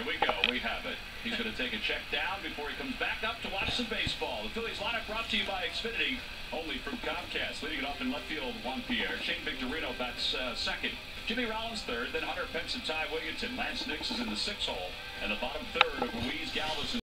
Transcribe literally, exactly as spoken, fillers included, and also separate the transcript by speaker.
Speaker 1: we go. We have it. He's going to take a check down before he comes back up to watch some baseball. The Phillies lineup brought to you by Xfinity, only from Comcast. Leading it off in left field, Juan Pierre. Shane Victorino bats uh, second. Jimmy Rollins third. Then Hunter Pence and Ty Williamson. Lance Nix is in the sixth hole. And the bottom third of Luis Galvez.